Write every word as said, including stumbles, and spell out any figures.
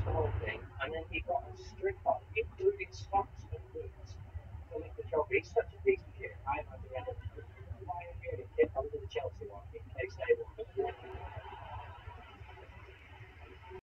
the whole thing, and then he got a strip on, including sponsors.